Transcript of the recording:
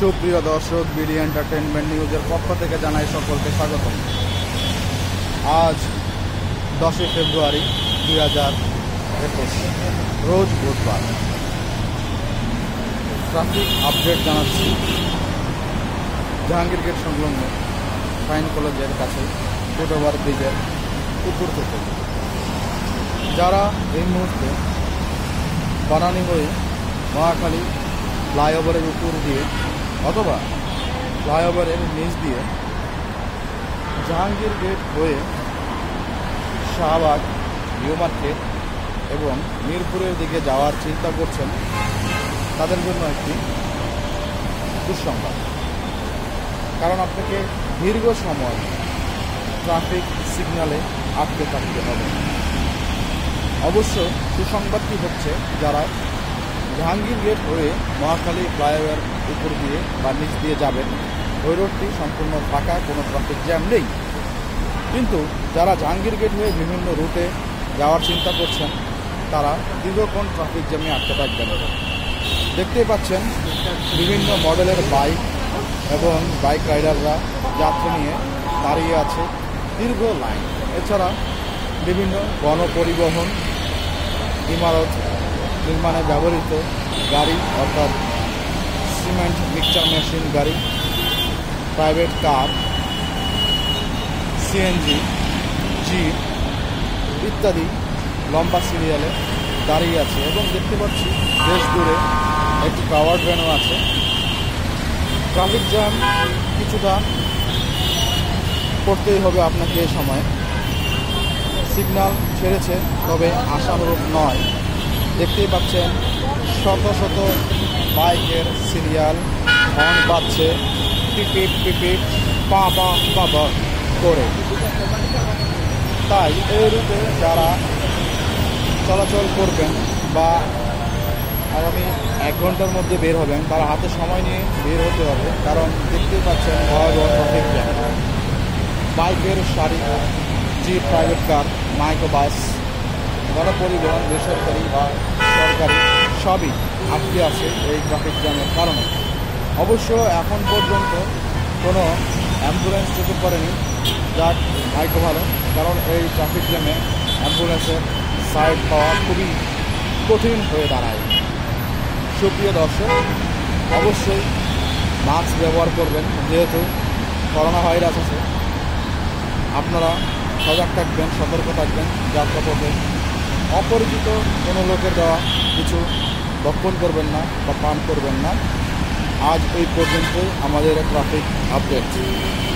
সুপ্রিয় দর্শক, BD entertainment নিউজের পক্ষ থেকে জানাই সকলকে স্বাগতম। আজ 10 ফেব্রুয়ারি 2021, রোজ বুধবার। ট্রাফিক আপডেট জানাচ্ছি জাহাঙ্গীর গেট সংলগ্ন সাইন কলেজের কাছে ফুটওভার ব্রিজের উপর থেকে। যারা এই মুহূর্তে বানানি হয়ে মহাখালী ফ্লাইওভারের উপর দিয়ে অথবা ফ্লাইওভারের নিচ দিয়ে জাহাঙ্গীর গেট হয়ে শাহবাগ, নিউ মার্কেট এবং মিরপুরের দিকে যাওয়ার চিন্তা করছেন, তাদের জন্য একটি দুঃসংবাদ। কারণ আপনাকে দীর্ঘ সময় ট্রাফিক সিগন্যালে আটকে থাকতে হবে। অবশ্য সুসংবাদটি হচ্ছে, যারা জাহাঙ্গীর গেট হয়ে মহাখালী ফ্লাইওভার উপর দিয়ে বা নিচ দিয়ে যাবেন, ওই রোডটি সম্পূর্ণ ফাঁকা, কোনো ট্রাফিক জ্যাম নেই। কিন্তু যারা জাহাঙ্গীর গেট হয়ে বিভিন্ন রুটে যাওয়ার চিন্তা করছেন, তারা দীর্ঘক্ষণ ট্রাফিক জ্যামে আটকে থাকবেন। দেখতেই পাচ্ছেন বিভিন্ন মডেলের বাইক এবং বাইক রাইডাররা যাত্রী নিয়ে দাঁড়িয়ে আছে দীর্ঘ লাইন। এছাড়া বিভিন্ন গণপরিবহন, ইমারত নির্মাণে ব্যবহৃত গাড়ি অর্থাৎ সিমেন্ট মিক্সচার মেশিন গাড়ি, প্রাইভেট কার, সিএনজি, জিপ ইত্যাদি লম্বা সিরিয়ালে দাঁড়িয়ে আছে। এবং দেখতে পাচ্ছি দেশ জুড়ে একটি কাভার্ড ভ্যানও আছে। ট্রাফিক জ্যাম কিছুটা করতেই হবে আপনাকে এ সময়। সিগন্যাল ছেড়েছে, তবে আশানুরূপ নয়। দেখতেই পাচ্ছেন শত শত বাইকের সিরিয়াল হর্ন বাজছে, পিপিপ পিপিপ পা পা পা পা করে। তাই এই রুটে যারা চলাচল করবেন বা আগামী 1 ঘন্টার মধ্যে বের হবেন, তারা হাতে সময় নিয়ে বের হতে হবে। কারণ দেখতেই পাচ্ছেন ভয়াবহ ট্রাফিক জ্যাম। বাইকের সারি, জিপ, প্রাইভেট কার, মাইক্রোবাস, গণপরিবহন বেসরকারি বা সরকারি সবই আটকে আছে এই ট্রাফিক জ্যামের কারণে। অবশ্য এখন পর্যন্ত কোনো অ্যাম্বুলেন্স চোখে পড়েনি, যাক ভাগ্য ভালো। কারণ এই ট্রাফিক জ্যামে অ্যাম্বুলেন্সের সাইড পাওয়া খুবই কঠিন হয়ে দাঁড়ায়। সুপ্রিয় দর্শক, অবশ্যই মাস্ক ব্যবহার করবেন, যেহেতু করোনা ভাইরাস আছে। আপনারা সজাগ থাকবেন, সতর্ক থাকবেন। যাত্রাপথে অপরিচিত কোনো লোকের দেওয়া কিছু ভক্ষণ করবেন না বা পান করবেন না। আজ এই পর্যন্তই আমাদের ট্রাফিক আপডেট।